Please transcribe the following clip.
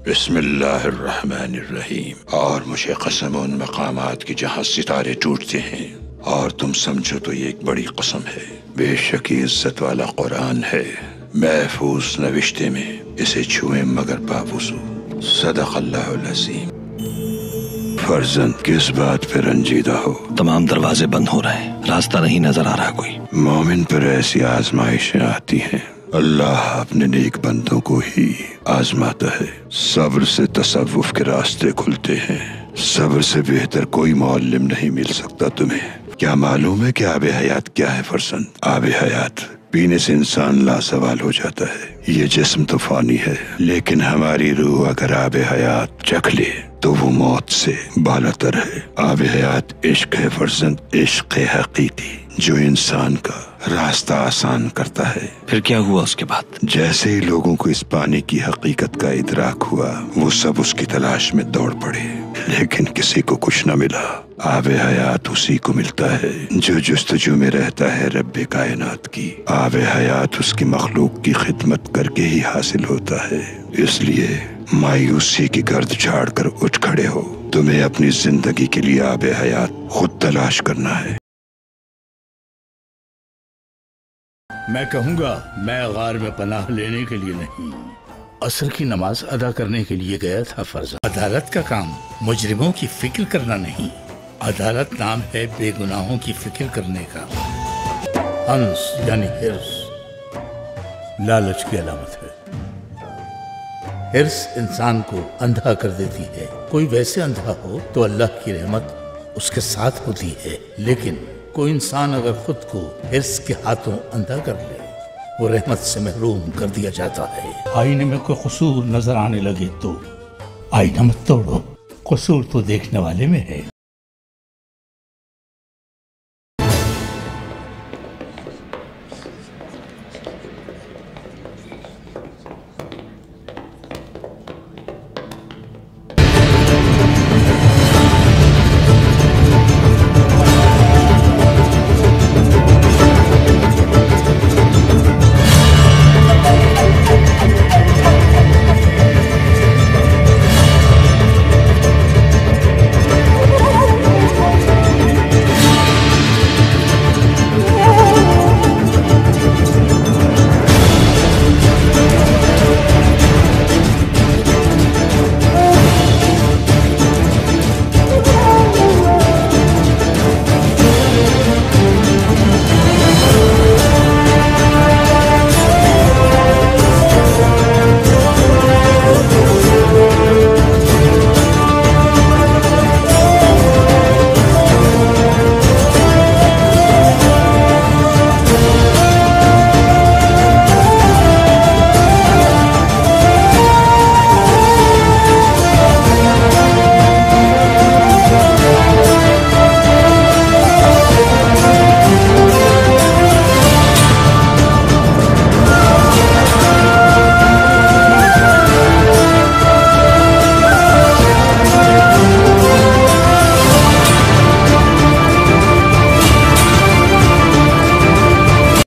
بسم اللہ الرحمن الرحیم۔ اور مجھے قسم ان مقامات کی جہاں ستارے ٹوٹتے ہیں، اور تم سمجھو تو یہ ایک بڑی قسم ہے۔ بے شک یہ عزت والا قرآن ہے، محفوظ نوشتے میں، اسے چھوئیں مگر باوضو۔ صدق اللہ العظیم۔ فرزند کس بات پہ رنجیدہ ہو؟ تمام دروازے بند ہو رہے ہیں، راستہ نہیں نظر آ رہا کوئی۔ مومن پر ایسی آزمائشیں آتی ہیں، اللہ اپنے نیک بندوں کو ہی آزماتا ہے۔ صبر سے تصوف کے راستے کھلتے ہیں، صبر سے بہتر کوئی معلم نہیں مل سکتا تمہیں۔ کیا معلوم ہے کہ آب حیات کیا ہے فرزند؟ آب حیات پینے سے انسان لاسوال ہو جاتا ہے، یہ جسم تو فانی ہے، لیکن ہماری روح اگر آب حیات چکھ لے تو وہ موت سے بالاتر ہے۔ آب حیات عشق ہے فرزند، عشق حقیقی جو انسان کا راستہ آسان کرتا ہے۔ پھر کیا ہوا اس کے بعد؟ جیسے ہی لوگوں کو اس پانی کی حقیقت کا ادراک ہوا، وہ سب اس کی تلاش میں دوڑ پڑے، لیکن کسی کو کچھ نہ ملا۔ آب حیات اسی کو ملتا ہے جو جستجو میں رہتا ہے رب کائنات کی۔ آب حیات اس کی مخلوق کی خدمت کر کے ہی حاصل ہوتا ہے، اس لیے مایوسی کی گرد جھاڑ کر اٹھ کھڑے ہو۔ تمہیں اپنی زندگی کے لیے آب حیات خود تلاش کرنا ہے۔ میں کہوں گا میں غار میں پناہ لینے کے لیے نہیں، عصر کی نماز ادا کرنے کے لیے گیا تھا فرزند۔ عدالت کا کام مجرموں کی فکر کرنا نہیں، عدالت نام ہے بے گناہوں کی فکر کرنے کا۔ ہنس یعنی ہرس لالچ کی علامت ہے۔ ہرس انسان کو اندھا کر دیتی ہے۔ کوئی ویسے اندھا ہو تو اللہ کی رحمت اس کے ساتھ ہوتی ہے، لیکن کوئی انسان اگر خود کو ہرس کے ہاتھوں اندھا کر لے، وہ رحمت سے محروم کر دیا جاتا ہے۔ آئینے میں کوئی قصور نظر آنے لگے تو آئینہ مت توڑو، قصور تو دیکھنے والے میں ہے۔